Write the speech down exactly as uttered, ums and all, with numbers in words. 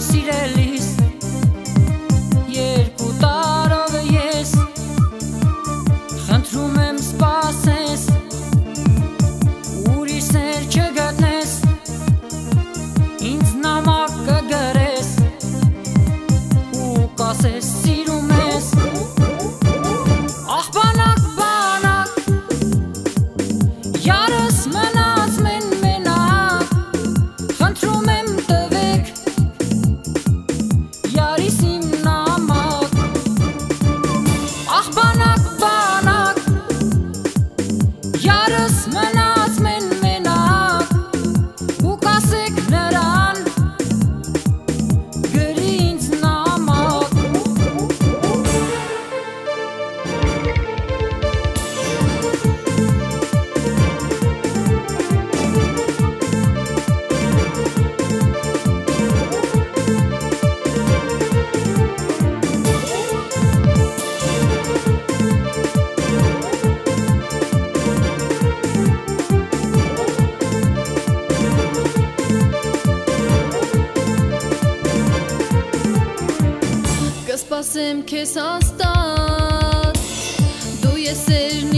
սիրելիս, երկու տարով ես խնդրում եմ սպասես, ուրիշ սեր չգտնես, ինձ նամակ կգրես ու կասես սիրում ես։ Ախ բանակ բանակ, յարս մնաց մեն մենակ, խնդրում եմ տվեք յարիս իմ նամակ։ Ախ բանակ բանակ, յարս մնաց մեն մենակ, ու կասեք նրան գրի ինձ նամակ։ Կսպասեմ քեզ հաստատ, դու ես էր